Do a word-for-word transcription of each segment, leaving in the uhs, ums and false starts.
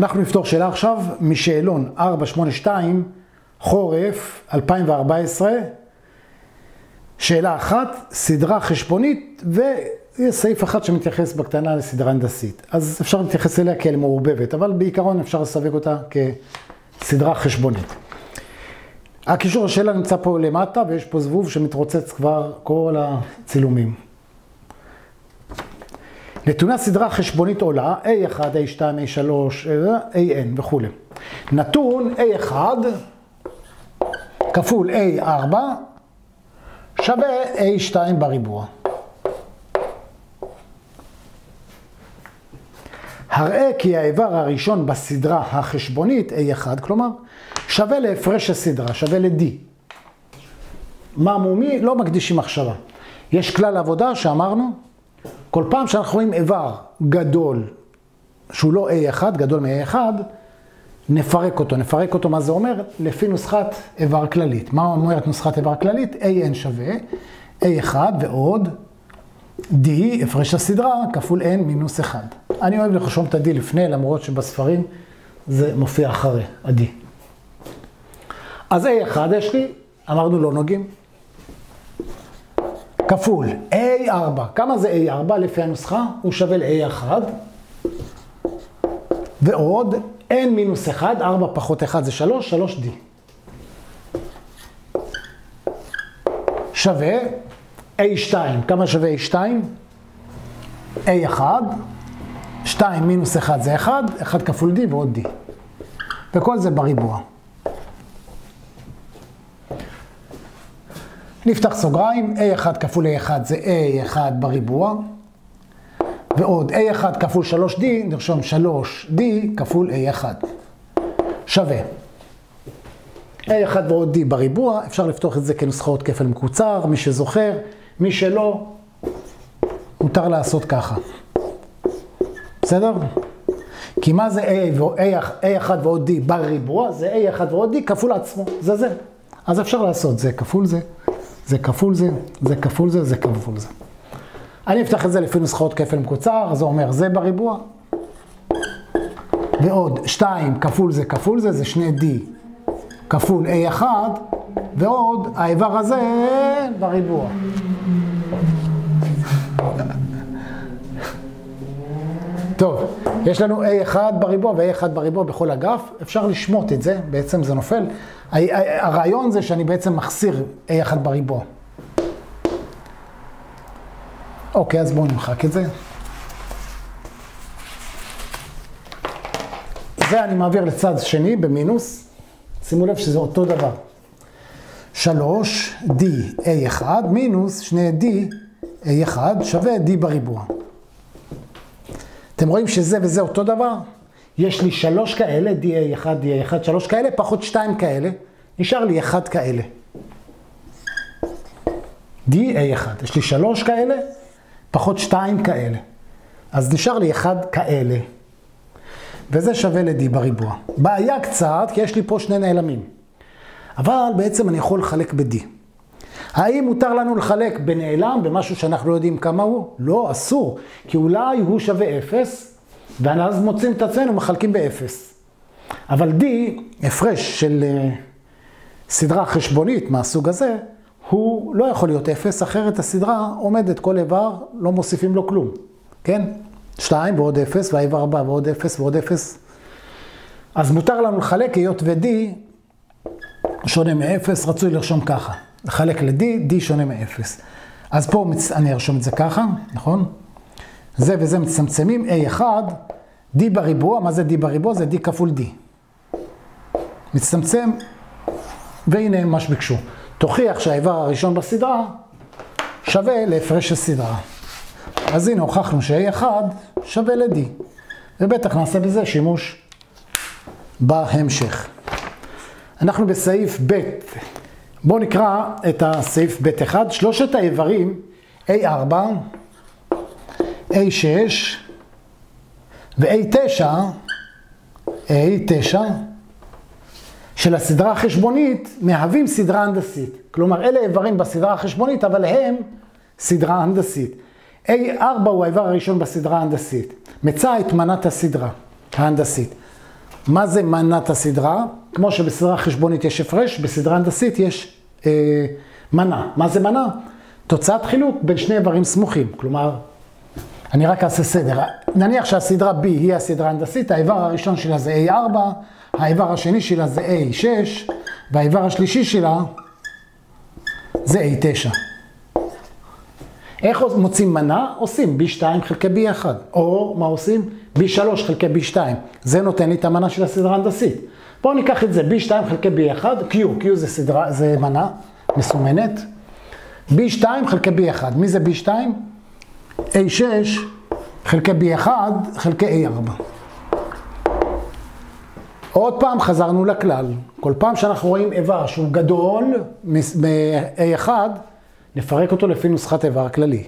אנחנו נפתור שאלה עכשיו משאלון ארבע שמונה שתיים, חורף אלפיים וארבע עשרה, שאלה אחת, סדרה חשבונית, ויש סעיף אחד שמתייחס בקטנה לסדרה הנדסית. אז אפשר להתייחס אליה כאל מעורבבת, אבל בעיקרון אפשר לסווג אותה כסדרה חשבונית. הקישור השאלה נמצא פה למטה, ויש פה זבוב שמתרוצץ כבר כל הצילומים. נתונה סדרה חשבונית עולה, איי אחת, איי שתיים, איי שלוש, איי אן וכו'. נתון איי אחת כפול איי ארבע שווה איי שתיים בריבוע. הראה כי האיבר הראשון בסדרה החשבונית, איי אחת, כלומר, שווה להפרש הסדרה, שווה ל-D. מה מומי? לא מקדישים מחשבה. יש כלל עבודה שאמרנו, כל פעם שאנחנו רואים איבר גדול, שהוא לא איי אחת, גדול מ-איי אחת, נפרק אותו. נפרק אותו, מה זה אומר? לפי נוסחת איבר כללית. מה אומרת נוסחת איבר כללית? איי אן שווה איי אחת ועוד D, הפרש הסדרה, כפול N מינוס אחד. אני אוהב לחשוב את ה-D לפני, למרות שבספרים זה מופיע אחרי ה-D. אז איי אחת יש לי, אמרנו לא נוגעים. כפול איי ארבע. כמה זה איי ארבע לפי הנוסחה? הוא שווה ל-איי אחת. ועוד N מינוס אחד, ארבע פחות אחד זה שלוש, שלוש D. שווה איי שתיים. כמה שווה איי שתיים? איי אחת. שתיים מינוס אחד זה אחד, אחד כפול D ועוד D. וכל זה בריבוע. נפתח סוגריים, איי אחת כפול איי אחת זה איי אחת בריבוע, ועוד איי אחת כפול שלוש D, נרשום שלוש D כפול איי אחת. שווה. איי אחת ועוד D בריבוע, אפשר לפתוח את זה כנוסחאות כפל מקוצר, מי שזוכר, מי שלא, מותר לעשות ככה. בסדר? כי מה זה איי אחת ועוד D בריבוע? זה איי אחת ועוד D כפול עצמו, זה זה. אז אפשר לעשות זה כפול זה. זה כפול זה, זה כפול זה, זה כפול זה. אני אפתח את זה לפי נוסחאות כפל מקוצר, זה אומר זה בריבוע. ועוד שתיים כפול זה כפול זה, זה שני D כפול איי אחת, ועוד האיבר הזה בריבוע. טוב, יש לנו איי אחת בריבוע ו-איי אחת בריבוע בכל אגף, אפשר לשמוט את זה, בעצם זה נופל. הרעיון זה שאני בעצם מחסיר איי אחת בריבוע. אוקיי, אז בואו נמחק את זה. זה אני מעביר לצד שני במינוס, שימו לב שזה אותו דבר. שלוש D איי אחת מינוס שני D איי אחת שווה D בריבוע. אתם רואים שזה וזה אותו דבר? יש לי שלוש כאלה, D איי אחת, D איי אחת, שלוש כאלה, פחות שתיים כאלה. נשאר לי אחד כאלה. D איי אחת. יש לי שלוש כאלה, פחות שתיים כאלה. אז נשאר לי אחד כאלה. וזה שווה ל-D בריבוע. בעיה קצת, כי יש לי פה שני נעלמים. אבל בעצם אני יכול לחלק ב-D. האם מותר לנו לחלק בנעלם, במשהו שאנחנו לא יודעים כמה הוא? לא, אסור. כי אולי הוא שווה אפס, ואז מוצאים את עצמנו מחלקים באפס. אבל D, הפרש של uh, סדרה חשבונית מהסוג הזה, הוא לא יכול להיות אפס, אחרת הסדרה עומדת כל איבר, לא מוסיפים לו כלום. כן? שתיים ועוד אפס, והאיבר הבא ועוד אפס ועוד אפס. אז מותר לנו לחלק, היות ו-D שונה מ-אפס, רצוי לרשום ככה. לחלק ל-D, D שונה מ-אפס. אז פה אני ארשום את זה ככה, נכון? זה וזה מצמצמים, איי אחת, D בריבוע, מה זה D בריבוע? זה D כפול D. מצטמצם, והנה מה שביקשו. תוכיח שהאיבר הראשון בסדרה שווה להפרש הסדרה. אז הנה הוכחנו ש-איי אחת שווה ל-D. ובטח נעשה בזה שימוש בהמשך. אנחנו בסעיף ב'. בואו נקרא את הסעיף ב' אחד. שלושת האיברים, איי ארבע, איי שש ו-איי תשע, איי תשע, של הסדרה החשבונית מהווים סדרה הנדסית. כלומר, אלה איברים בסדרה החשבונית, אבל הם סדרה הנדסית. איי ארבע הוא האיבר הראשון בסדרה ההנדסית. מצא את מנת הסדרה ההנדסית. מה זה מנת הסדרה? כמו שבסדרה חשבונית יש הפרש, בסדרה הנדסית יש אה, מנה. מה זה מנה? תוצאת חילוק בין שני איברים סמוכים. כלומר, אני רק אעשה סדר. נניח שהסדרה B היא הסדרה הנדסית, האיבר הראשון שלה זה איי ארבע, האיבר השני שלה זה איי שש, והאיבר השלישי שלה זה איי תשע. איך מוצאים מנה? עושים בי שתיים חלקי בי אחת, או מה עושים? בי שלוש חלקי בי שתיים. זה נותן לי את המנה של הסדרה הנדסית. בואו ניקח את זה, בי שתיים חלקי בי אחת, Q, Q זה סדרה, זה מנה מסומנת. בי שתיים חלקי בי אחת, מי זה בי שתיים? איי שש חלקי בי אחת חלקי איי ארבע. עוד פעם חזרנו לכלל. כל פעם שאנחנו רואים איבר שהוא גדול מ-איי אחת, נפרק אותו לפי נוסחת איבר כללי.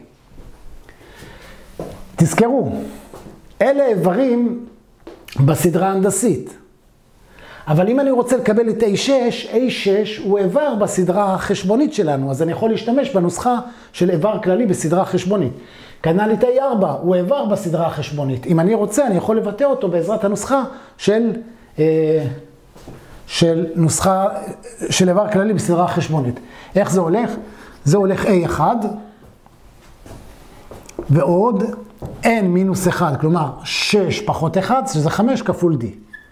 תזכרו, אלה איברים בסדרה הנדסית. אבל אם אני רוצה לקבל את איי שש, איי שש הוא איבר בסדרה החשבונית שלנו, אז אני יכול להשתמש בנוסחה של איבר כללי בסדרה חשבונית. כנ"ל את איי ארבע הוא איבר בסדרה החשבונית. אם אני רוצה, אני יכול לבטא אותו בעזרת הנוסחה של, אה, של נוסחה של איבר כללי בסדרה החשבונית. איך זה הולך? זה הולך איי אחת ועוד N מינוס אחד, כלומר שש פחות אחת, שזה חמש כפול D.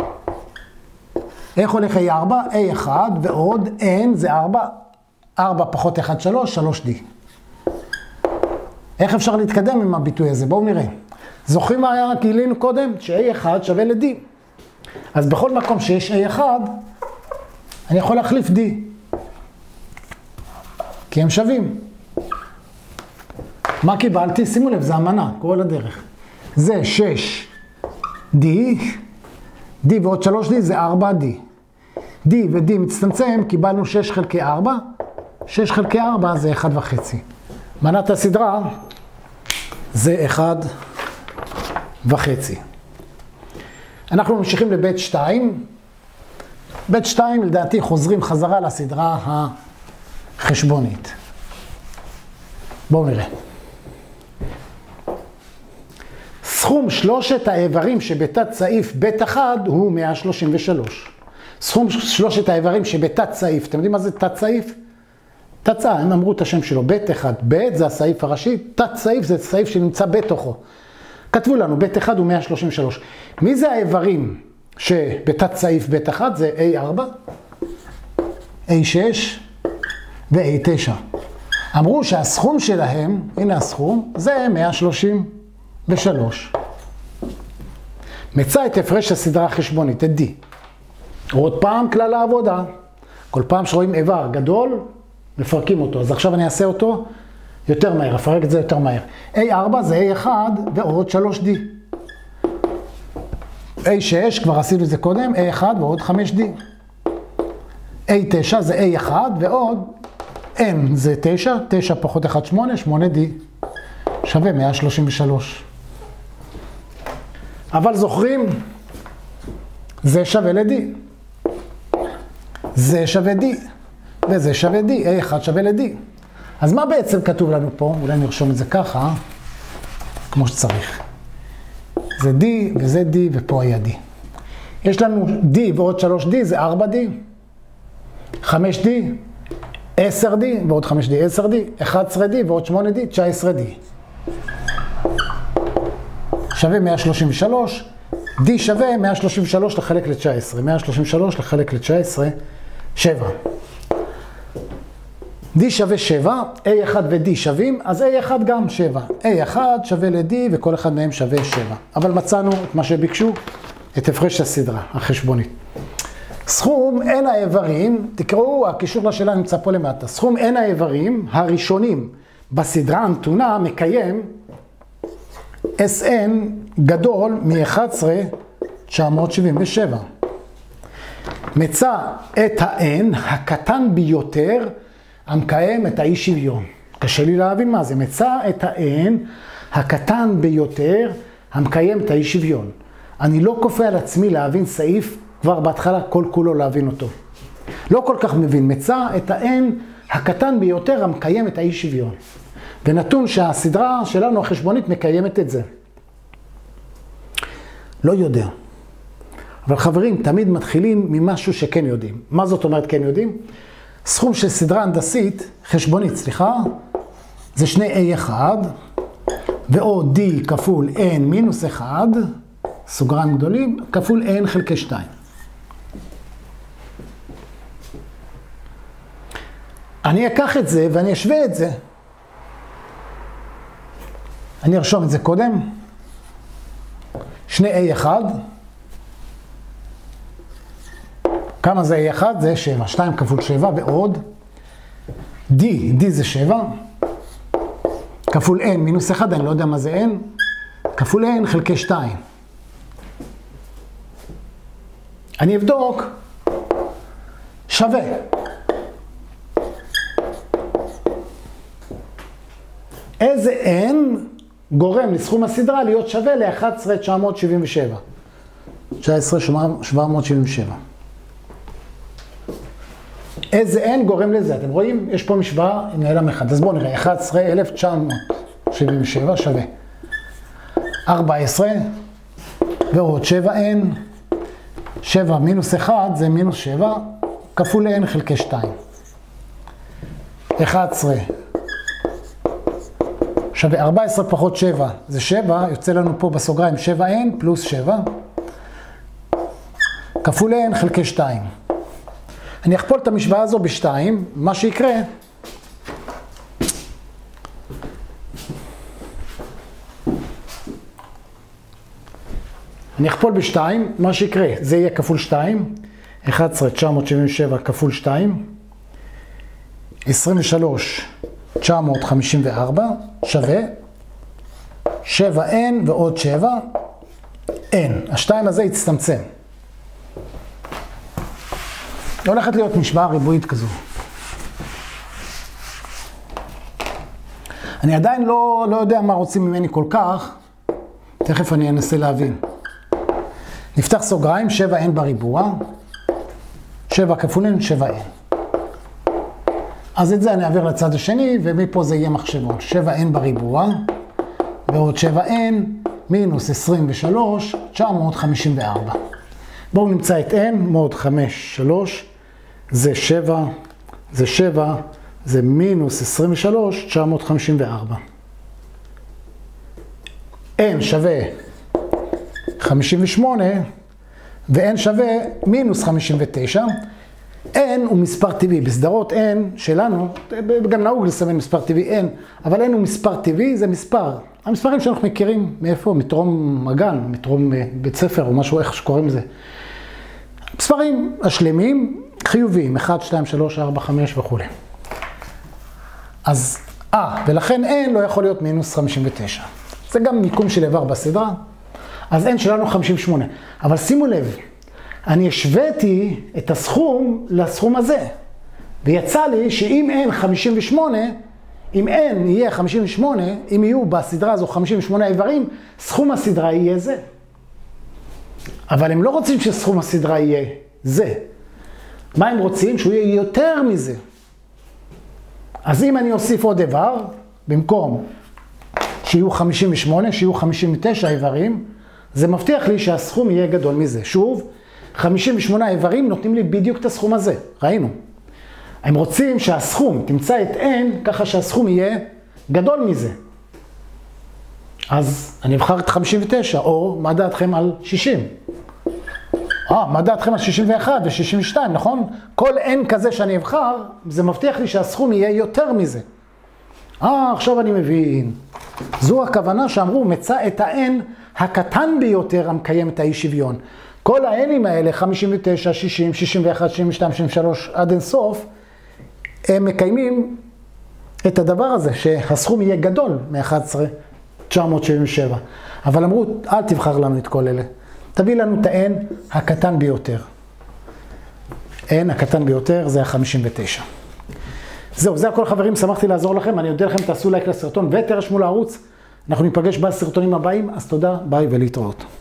איך הולך איי ארבע? איי אחת ועוד N זה ארבע, ארבע פחות אחת, שלוש, שלוש D. איך אפשר להתקדם עם הביטוי הזה? בואו נראה. זוכרים מה היה גילינו קודם? ש-איי אחת שווה ל-D. אז בכל מקום שיש איי אחת, אני יכול להחליף D. כי הם שווים. מה קיבלתי? שימו לב, זה המנה, כל הדרך. זה שש D, D ועוד שלוש D זה ארבע D. D ו-D מצטמצם, קיבלנו שש חלקי ארבע, שש חלקי ארבע זה אחד וחצי. מנת הסדרה זה אחד וחצי. אנחנו ממשיכים לבית שתיים. בית שתיים לדעתי חוזרים חזרה לסדרה החשבונית. בואו נראה. סכום שלושת האיברים שבתת סעיף בית אחד הוא מאה שלושים ושלוש. סכום שלושת האיברים שבתת סעיף, אתם יודעים מה זה תת סעיף? תת סעיף, הם אמרו את השם שלו, בית אחד, בית זה הסעיף הראשי, תת סעיף זה סעיף שנמצא בתוכו. כתבו לנו, בית אחד הוא מאה שלושים ושלוש. מי זה האיברים שבתת סעיף בית אחד? זה איי ארבע, איי שש ו-איי תשע. אמרו שהסכום שלהם, הנה הסכום, זה מאה שלושים ושלוש. מצא את הפרש הסדרה החשבונית, את D. עוד פעם כלל העבודה. כל פעם שרואים איבר גדול, מפרקים אותו. אז עכשיו אני אעשה אותו יותר מהר, אפרק את זה יותר מהר. איי ארבע זה איי אחת ועוד שלוש D. איי שש, כבר עשינו את זה קודם, איי אחת ועוד חמש D. איי תשע זה איי אחת ועוד N זה תשע, תשע פחות אחת, שמונה, שמונה D. שווה מאה שלושים ושלוש. אבל זוכרים, זה שווה ל-D. זה שווה D. וזה שווה D. איי אחת שווה ל-D. אז מה בעצם כתוב לנו פה? אולי נרשום את זה ככה, כמו שצריך. זה D וזה D ופה היה D. יש לנו D ועוד שלוש D זה ארבע D. חמש D. עשר D ועוד חמש D. עשר D. אחת עשרה D ועוד שמונה D. תשע עשרה D. שווה מאה שלושים ושלוש. D שווה מאה שלושים ושלוש לחלק ל-תשע עשרה. מאה שלושים ושלוש לחלק ל-תשע עשרה. שבע. D שווה שבע, איי אחת ו-D שווים, אז איי אחת גם שבע. איי אחת שווה ל-D וכל אחד מהם שווה שבע. אבל מצאנו את מה שביקשו, את הפרש הסדרה החשבונית. סכום N האיברים, תקראו, הקישור לשאלה נמצא פה למטה. סכום N האיברים הראשונים בסדרה הנתונה מקיים אס אן גדול מ-אחת עשרה תשע מאות שבעים ושבע. מצא את ה-N הקטן ביותר המקיים את האי שוויון. קשה לי להבין מה זה. מצא את ה-N הקטן ביותר המקיים את האי שוויון. אני לא כופה על עצמי להבין סעיף כבר בהתחלה כל כולו להבין אותו. לא כל כך מבין. מצא את ה-N הקטן ביותר המקיים את האי שוויון. ונתון שהסדרה שלנו החשבונית מקיימת את זה. לא יודע. אבל חברים, תמיד מתחילים ממשהו שכן יודעים. מה זאת אומרת כן יודעים? סכום של סדרה הנדסית, חשבונית, סליחה, זה שני A אחד, ועוד D כפול N מינוס אחד, סוגריים גדולים, כפול N חלקי שתיים. אני אקח את זה ואני אשווה את זה. אני ארשום את זה קודם. שני A אחד. כמה זה A אחד? זה שבע. שתיים כפול שבע ועוד. D, D זה שבע. כפול N מינוס אחד, אני לא יודע מה זה N. כפול N חלקי שתיים. אני אבדוק. שווה. איזה N גורם לסכום הסדרה להיות שווה ל-אחת עשרה תשע מאות שבעים ושבע. תשע עשרה שבע מאות שבעים ושבע. איזה N גורם לזה? אתם רואים? יש פה משוואה עם נעלם אחד. אז בואו נראה. אחת עשרה אלף תשע מאות שבעים ושבע שווה. ארבע עשרה ועוד שבע N. שבע מינוס אחד זה מינוס שבע. כפול N חלקי שתיים. אחת עשרה. שווה ארבע עשרה פחות שבע, זה שבע, יוצא לנו פה בסוגריים שבע N פלוס שבע, כפול N חלקי שתיים. אני אכפול את המשוואה הזו ב-שתיים, מה שיקרה, אני אכפול ב-שתיים, מה שיקרה, זה יהיה כפול שתיים, אחת עשרה תשע מאות שבעים ושבע כפול שתיים, עשרים ושלוש תשע מאות חמישים וארבע שווה שבע N ועוד שבע N. השתיים הזה יצטמצם. הולכת להיות משוואה ריבועית כזו. אני עדיין לא, לא יודע מה רוצים ממני כל כך, תכף אני אנסה להבין. נפתח סוגריים, שבע N בריבוע, שבע כפול N, שבע N. אז את זה אני אעביר לצד השני, ומפה זה יהיה מחשבון. שבע N בריבוע, ועוד שבע N, מינוס עשרים ושלוש, תשע מאות חמישים וארבע. בואו נמצא את N, מוד חמש שלוש, זה שבע, זה שבע, זה מינוס עשרים ושלוש, תשע מאות חמישים וארבע. N שווה חמישים ושמונה, ו-N שווה מינוס חמישים ותשע. N הוא מספר טבעי, בסדרות N שלנו, גם נהוג לסמן מספר טבעי N, אבל N הוא מספר טבעי, זה מספר. המספרים שאנחנו מכירים, מאיפה? מטרום הגן, מטרום בית ספר או משהו, איך שקוראים לזה. מספרים השלמים, חיוביים, אחת, שתיים, שלוש, ארבע, חמש וכו'. אז, אה, ולכן N לא יכול להיות מינוס חמישים ותשע. זה גם מיקום של איבר בסדרה, אז N שלנו חמישים ושמונה. אבל שימו לב, אני השוויתי את הסכום לסכום הזה, ויצא לי שאם N חמישים ושמונה, אם N יהיה חמישים ושמונה, אם יהיו בסדרה הזו חמישים ושמונה איברים, סכום הסדרה יהיה זה. אבל הם לא רוצים שסכום הסדרה יהיה זה. מה הם רוצים? שהוא יהיה יותר מזה. אז אם אני אוסיף עוד איבר, במקום שיהיו חמישים ושמונה, שיהיו חמישים ותשע איברים, זה מבטיח לי שהסכום יהיה גדול מזה. שוב, חמישים ושמונה איברים נותנים לי בדיוק את הסכום הזה, ראינו. הם רוצים שהסכום, תמצא את N, ככה שהסכום יהיה גדול מזה. אז אני אבחר את חמישים ותשע, או מה דעתכם על שישים? אה, מה דעתכם על שישים ואחת ו-שישים ושתיים, נכון? כל N כזה שאני אבחר, זה מבטיח לי שהסכום יהיה יותר מזה. אה, עכשיו אני מבין. זו הכוונה שאמרו, מצא את ה-N הקטן ביותר המקיים את האי שוויון. כל ה-N'ים האלה, חמישים ותשע, שישים, שישים ואחת, שישים ושתיים, שישים ושלוש, עד אין סוף, הם מקיימים את הדבר הזה, שהסכום יהיה גדול מ-אחת עשרה תשע מאות שבעים ושבע. אבל אמרו, אל תבחר לנו את כל אלה. תביא לנו את ה-N הקטן ביותר. N הקטן ביותר זה ה-חמישים ותשע. זהו, זה הכל חברים, שמחתי לעזור לכם. אני אודה לכם, תעשו לייק לסרטון ותרשמו לערוץ. אנחנו ניפגש בסרטונים הבאים, אז תודה, ביי ולהתראות.